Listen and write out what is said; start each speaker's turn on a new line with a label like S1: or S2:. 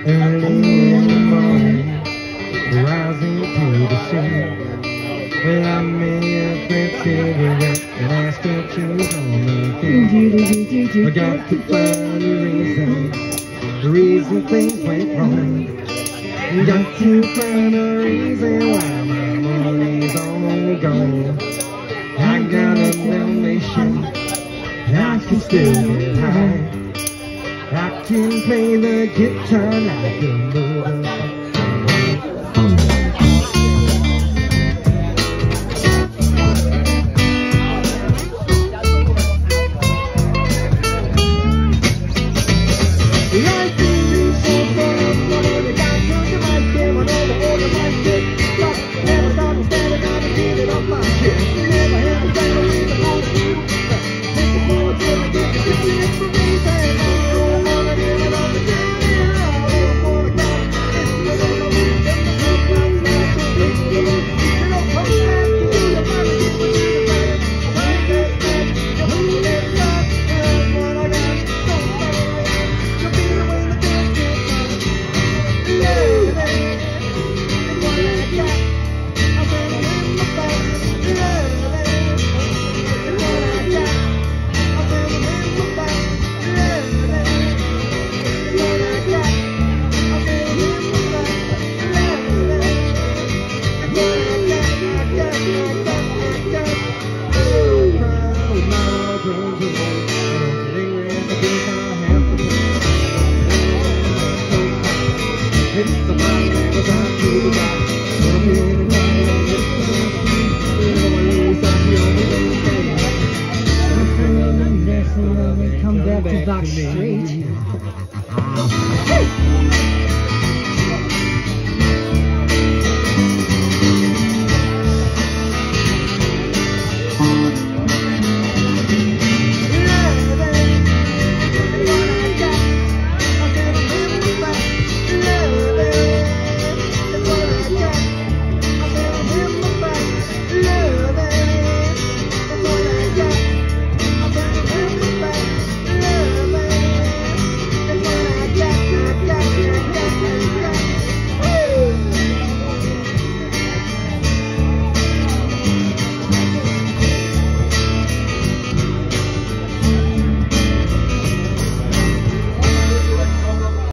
S1: Early in the morning, rising to the sea. Well, I made a cigarette and asked her to choose on the thing. I got to find a reason things went wrong. Got to find a reason why my money's all gone. I got a donation, I can still get high. I can play the guitar like a motor. Come back to Dock Street.